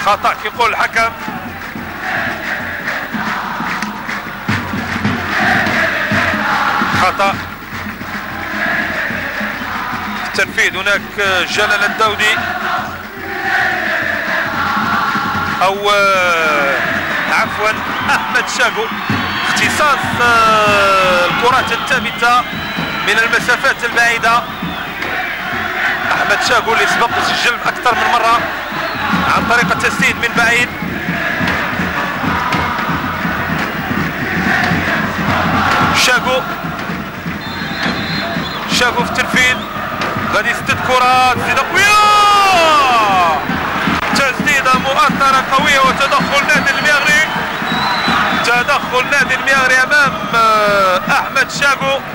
خطأ كيقول الحكم. خطأ في التنفيذ. هناك جلال الداودي او عفوا احمد شاغو. اختصاص الكرات الثابته من المسافات البعيده. احمد شاغو اللي سبق وسجل اكثر من مره عن طريق التسديد من بعيد. شاغو في التنفيذ غادي يسدد كره، تسديده قويه، تسديده مؤثره قويه، وتدخل نادي المغرب، تدخل نادي المغرب امام احمد شاغو.